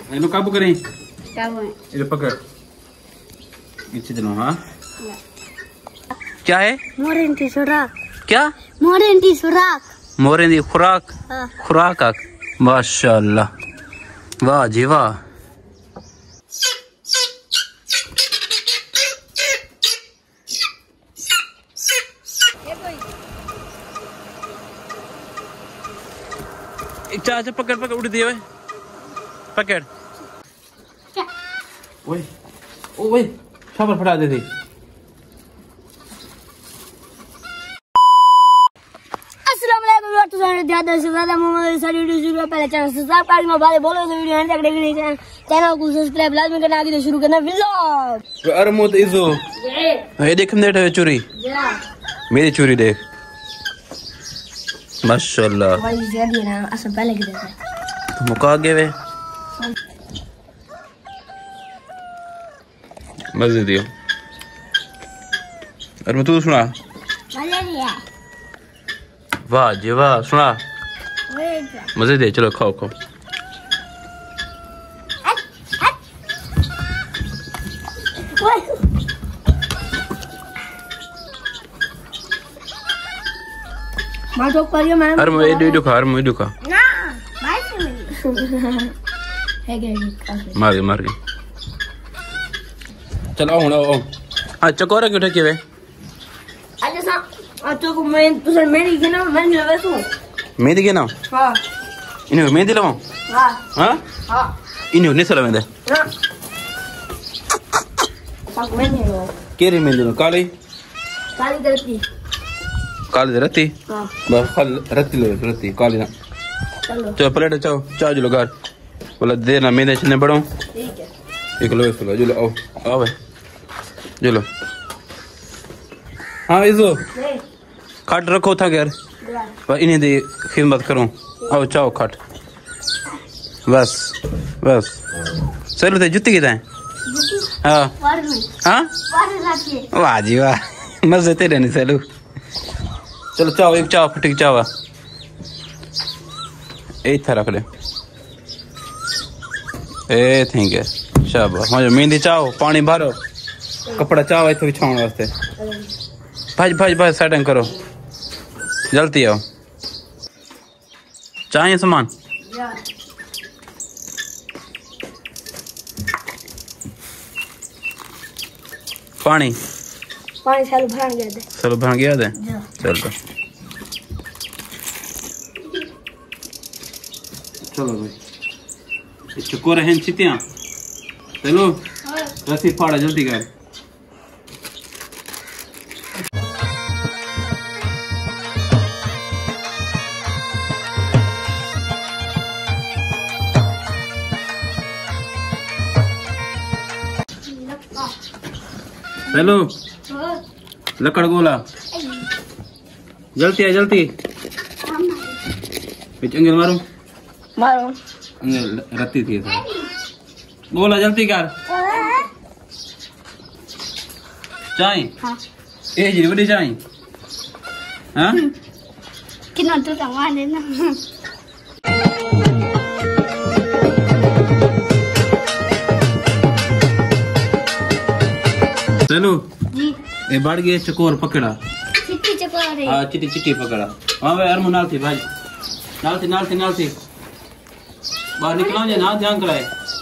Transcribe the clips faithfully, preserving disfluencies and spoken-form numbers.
इनको काबू करें। काबू है। इधर पकड़। इच्छे दिनों हाँ। क्या है? मोरन की सुराख। क्या? मोरन की सुराख। मोरन की खुराक। हाँ। खुराक आक। माशाल्लाह। वाह जी वाह। एक चाचा पकड़ पकड़ उड़ दिए पकड़। ओए ओए शाबाश फटा दे दी। अस्सलाम वालेकुम दोस्तों, ज्यादा से ज्यादा मोहम्मद सारी वीडियो पहले चैनल सब्सक्राइब करना, बाद बोलो तो वीडियो एंड तक देखनी है। चैनल को सब्सक्राइब लाजमी करना, आगे शुरू करना व्लॉग। अरे मोत इजो ये देख हम देख चोरी मेरी चोरी देख माशाल्लाह। भाई ज्यादा ना असल पहले की देखा तो मुका गए वे मजे दियो। अरे तू सुना। वाह जी वाह सुना मजे दे। चलो खाओ खाओ। मार तो करिए मैं। अरे मैं ये दुखा अरे मैं दुखा ना भाई है गया मार गए मार गए। चलो आओ आओ। हाँ चकोरा क्यों ठके वे? अच्छा सा अच्छा को मैं तो सर मेरी के ना मैं नहीं लगा तू मेहंदी के ना। हां इन्हें मेहंदी लगाऊं। हां हाँ हां इन्हें नहीं सला मेहंदी ना पाक में नहीं हो केरी मेहंदी नो काली काली करती काली रत्ती। हां बस खाली रत्ती ले रत्ती काली ना। चलो चलो प्लेट चाओ चाओ जो लोग बोला देर ना मेहंदी चने बढ़ो। ठीक है एक लो इसको जो लो आओ आओ भाई जो लो। हाँ इजो खाट रखो था घर इन्हें दी खिदमत करूं। आओ चाओ खाट बस बस चलो थे जुत्ती कितना है? हाँ हाँ वाह जी वाह मजे तेरे नहीं चलो। चलो चाओ एक चाओ फटिक चाओ एक था रख ले ए ठीक है शाबाश। हाँ मेहंदी चाओ पानी भरो कपड़ा चाओ इतना बिछाने वास्ते भाज भाज भाज सेटिंग करो जल्दी आओ। चाहिए सामान पानी पानी सालू भर गया दे चलो भर गया दे चलो चलो भाई चकोर हैं चितियां चलो रस्सी फाड़ा जल्दी कर। हेलो लकड़ गोला जल्दी है जल्दी अंगल मारो मारो अंगल रत्ती थी गोला जल्दी कर चाय हाँ ए जी बड़ी चाय हाँ कितना तो सामान है ना। चलो जी ये बढ़ गए चकोर पकड़ा चिट्टी चकोर है। हाँ चिट्टी चिट्टी पकड़ा। हाँ भाई अरमू नाल थी भाई नाल थी नाल थी नाल थी बाहर निकला ना ध्यान कराए।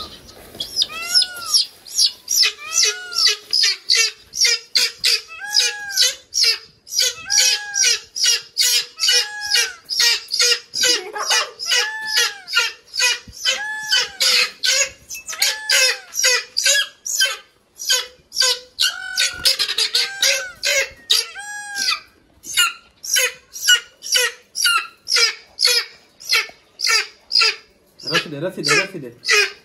रस्सी दे रस्सी दे रस्सी दे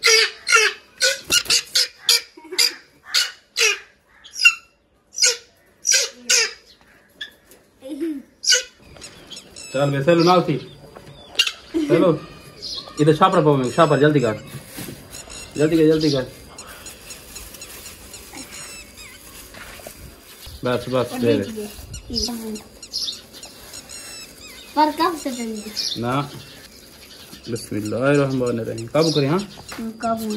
चल बे चलो नाल थी चलो इधर छापरा पाओ में छापर जल्दी कर जल्दी कर जल्दी कर बस बस दे दे पर कब से ना बिस्मिल्लाहिर्रहमानिर्रहीम। काबू करें। हाँ काबू।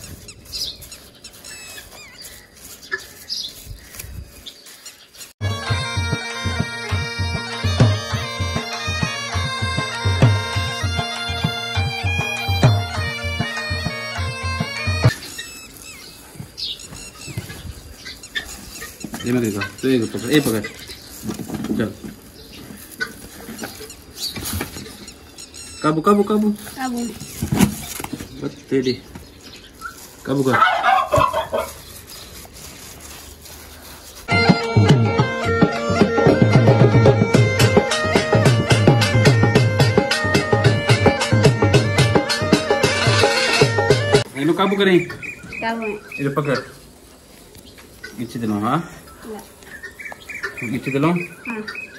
ये मैं देखा तो एक पकड़, एक पकड़, चल काबू काबू काबू काबू। बस तेरी काबू कर। इनको काबू करें। काबू। ये पकड़ गिच्ची दिलो। हाँ गिच्ची दिलो। हाँ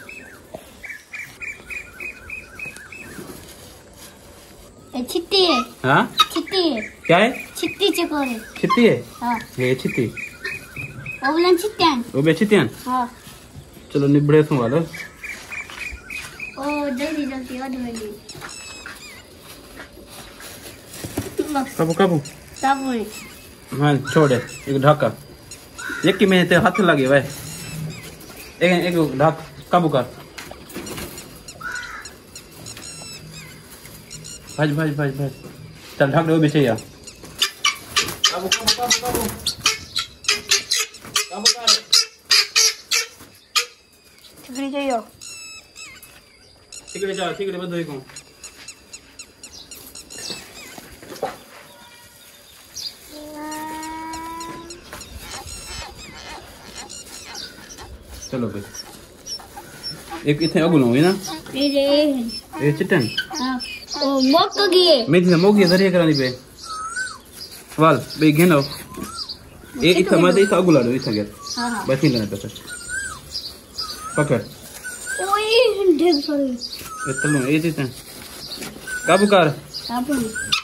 ये छिट्टी है। हाँ छिट्टी है। क्या है? छिट्टी चकोरे। छिट्टी है। हाँ ये छिट्टी वो बोलन छिट्टियान। वो बे छिट्टियान। हाँ चलो निबड़े सो वाला। ओ जल्दी जल्दी आ जल्दी। काबू काबू काबू है। हाँ छोड़ दे। एक ढाका एक की में ते हाथ लगे भाई। एक एक ढाक काबू कर। भाज भाज भाज भाज चल ढाक दे वो पीछे या। काबू काबू काबू काबू काबू कर। छिकड़ी चाहिए। सिगड़े जाओ सिगड़े बंद होई को। चलो भाई एक इतने अगुलो हुई ना। ये ये ये चिटन। हाँ ओ मोक गए। मैं इतने मोगी दरिया करानी पे वाल बे घेनो ए इतना मत इतना अगुला दो इतना गया। हाँ हाँ बस नहीं लेना पैसा पकड़। ओए ढेर सारे। ये तलो ये इतना काबू कर। काबू।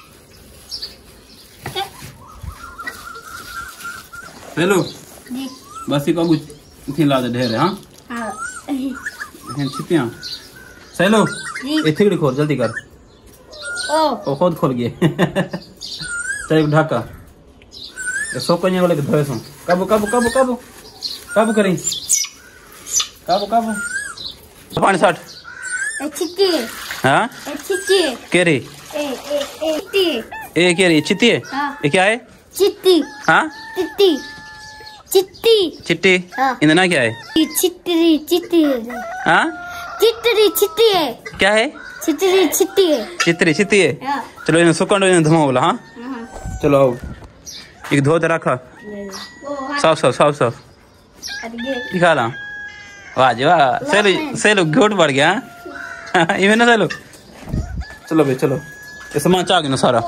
हेलो जी बस ये काबू इतनी ला दे ढेर। हाँ हाँ हैं छिपियां सहेलो जी ये थिगड़ी खोल जल्दी कर। ओ ओ खुद खोल गए। चल एक ढाका ये सो कन्या वाले के धोए सो। काबू काबू काबू काबू काबू करें। काबू काबू पानी साठ। ए छिट्टी है। हाँ ए छिट्टी है। के रे ए ए ए छिट्टी है। ए के रे चिट्टी है। हाँ ये क्या है? चिट्टी। हाँ चिट्टी चिट्टी। चिट्टी हाँ इनका ना क्या है? चिट्टी चिट्टी हाँ चिट्टी चिट्टी है। क्या है? चिट्टी चिट्टी है। चित्तरी चित्ती है। हाँ चलो इन्हें सुकंड इन्हें धुमा बोला। हाँ हाँ चलो आओ एक धो दे रखा वो साफ साफ साफ साफ अरे दिखा रहा। वाह जी वाह सेलो सेलो घोट बढ़ गया। हाँ इवें ना सेलो। चलो भाई चलो ये सामान चाह गया ना सारा।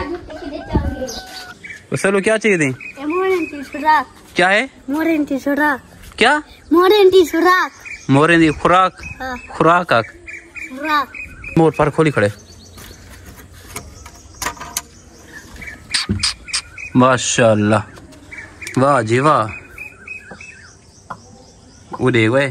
तो सेलो क्या चाहिए थी? मोरेंटी सुराख। क्या है? मोरेंटी सुराख। क्या? मोरेंटी सुराख। मोरे दी खुराक हाँ खुराक आक सुराख। मोर पर खोली खड़े। माशाल्लाह वाह जी वाह। वो देख वे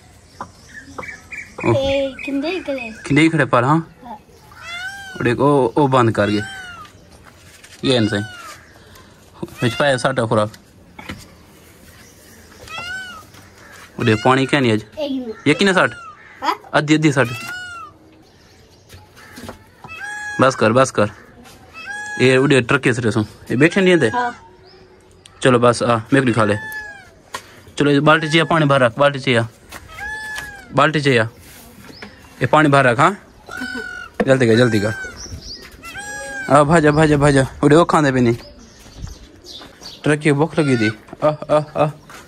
ए किंदे करे किन्हीं खड़े पर। हाँ वो देख ओ ओ बंद कर गए ये इनसे बिच पाया साटा खुराक। वो देख पानी क्या नहीं आज एक ये किने साठ हाँ अद्धी अद्धी साठ। बस कर बस कर ये उड़े ट्रक के सरे सो ये बैठे नहीं थे। हाँ चलो बस आ मेकली खा ले। चलो ये बाल्टी चाहिए पानी भर रख। बाल्टी चाहिए बाल्टी चाहिए ये पानी भर रख। हाँ जल्दी कर जल्दी कर। आ भाजा भाजा भाजा उड़े वो खाने भी नहीं ट्रक की भूख लगी थी। आ आ आ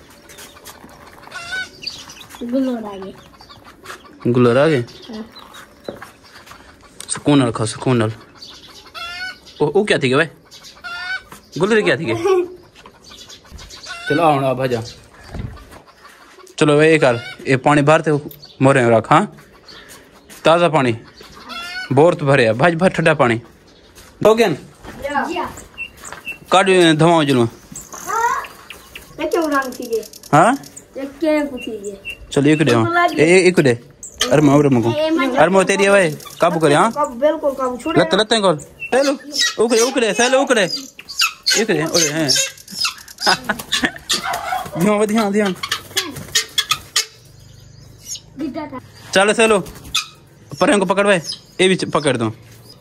गुलोर आ गए। गुलर आ गए। हाँ सुकून रखा सुकून नल। ओ ओ क्या थी के भाई गुलर क्या थी के? चलो आओ ना भाजा। चलो भाई एक ये पानी भरते मोरे में रख। हाँ ताज़ा पानी बोर तो भरे भाज भर ठंडा पानी दो गया काट धमाओ जलू। क्या उड़ान थी ये? हाँ ये क्या पूछी ये? चलो एक दे एक दे अरे मैं अरे मको अरे मैं तेरी है काबू कर हां काबू बिल्कुल काबू छोड़ लत लत कॉल चलो उकड़े उकड़े चलो उकड़े इकड़े ओए हैं ध्यान ध्यान ध्यान चलो चलो पर को पकड़ भाई ये भी पकड़ दो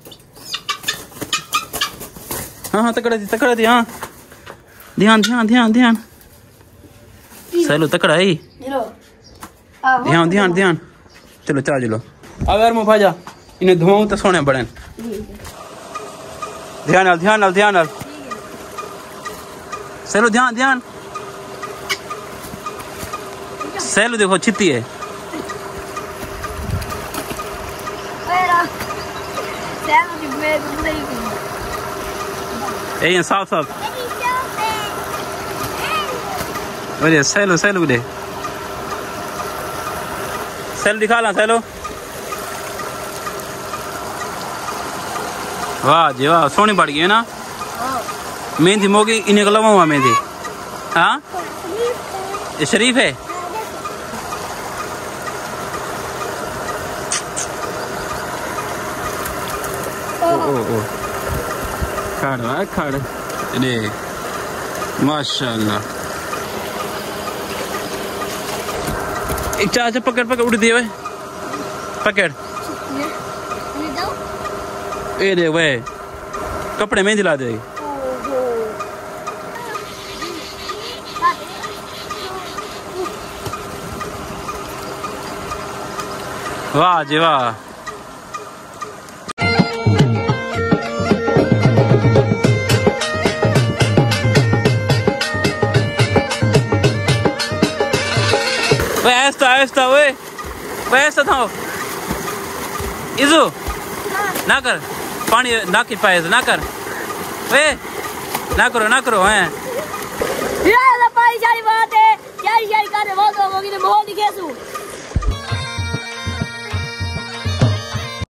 हाँ हाँ तकड़ा दी तकड़ा दी हाँ ध्यान ध्यान ध्यान ध्यान चलो तकड़ा ही ध्यान ध्यान ध्यान चलो चाह चलो अब यार मुँह भाजा इन्हें धुआं तो सोने बड़े ध्यान नाल ध्यान नाल ध्यान नाल चलो ध्यान ध्यान सैलू देखो छित्ती है ये साफ साफ अरे सैलू सैलू दे सैलू दिखा ला सैलू वाह जी वाह सोनी पड़ गई है ना मेहंदी मोगी इन्हें को लगा हुआ मेहंदी हाँ ये शरीफ है ओ ओ ओ खड़ा है खड़ा अरे माशाल्लाह एक चाचा पकड़ पकड़ उड़ दिए पकड़ ये देख वे कपड़े में दिला दे वाह जी वाह ऐसा ऐसा वे ऐसा था इजू ना कर पानी ना की पाए ना कर वे ना करो ना करो हैं यार पाई सारी बात है यार यार कर बहुत होगी तो बहुत दिखेसू